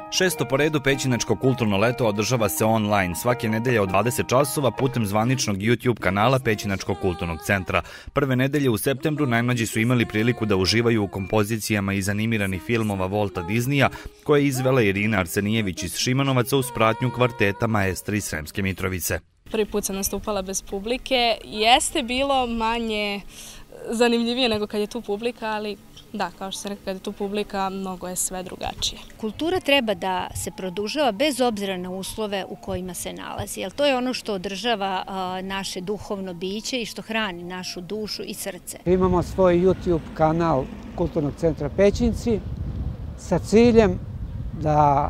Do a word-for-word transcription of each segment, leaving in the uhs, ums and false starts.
Šesto po redu Pećinačko kulturno leto održava se online svake nedelje od dvadeset časova putem zvaničnog YouTube kanala Pećinačkog kulturnog centra. Prve nedelje u septembru najmlađi su imali priliku da uživaju u kompozicijama iz animiranih filmova Volta Disneya, koje je izvela Irina Arsenijević iz Šimanovaca uz pratnju kvarteta maestri iz Sremske Mitrovice. Prvi put sam nastupala bez publike. Jeste bilo manje zanimljivije nego kad je tu publika, ali da, kao što sam rekla, kad je tu publika, mnogo je sve drugačije. Kultura treba da se produžava bez obzira na uslove u kojima se nalazi, jer to je ono što održava naše duhovno biće i što hrani našu dušu i srce. Imamo svoj YouTube kanal Kulturnog centra Pećinci sa ciljem da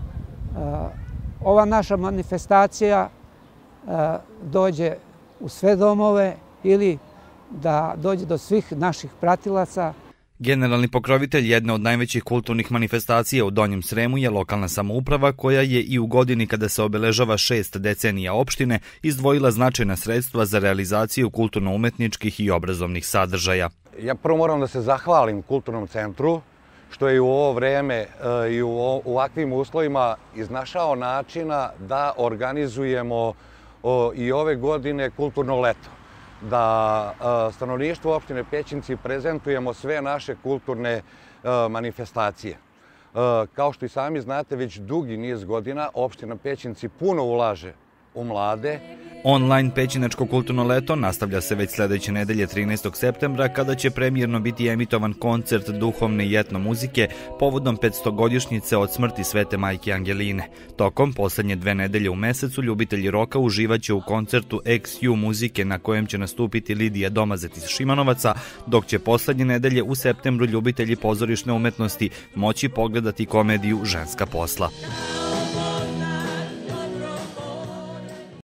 ova naša manifestacija dođe u sve domove ili da dođe do svih naših pratilaca. Generalni pokrovitelj jedne od najvećih kulturnih manifestacija u Donjem Sremu je lokalna samouprava, koja je i u godini kada se obeležava šest decenija opštine izdvojila značajna sredstva za realizaciju kulturno-umetničkih i obrazovnih sadržaja. Ja prvo moram da se zahvalim Kulturnom centru što je u ovo vreme i u ovakvim uslovima iznašao načina da organizujemo i ove godine kulturno leto. Da stanovništvu opštine Pećinci prezentujemo sve naše kulturne manifestacije. Kao što i sami znate, već dugi niz godina opština Pećinci puno ulaže u mlade. Online Pećinačko kulturno leto nastavlja se već sledeće nedelje trinaestog septembra, kada će premijerno biti emitovan koncert duhovne i etno muzike povodom petstogodišnjice od smrti Svete majke Angeline. Tokom poslednje dve nedelje u mesecu ljubitelji roka uživaće u koncertu Ex Ju muzike, na kojem će nastupiti Lidija Domazet iz Šimanovaca, dok će poslednje nedelje u septembru ljubitelji pozorišne umetnosti moći pogledati komediju Ženska posla.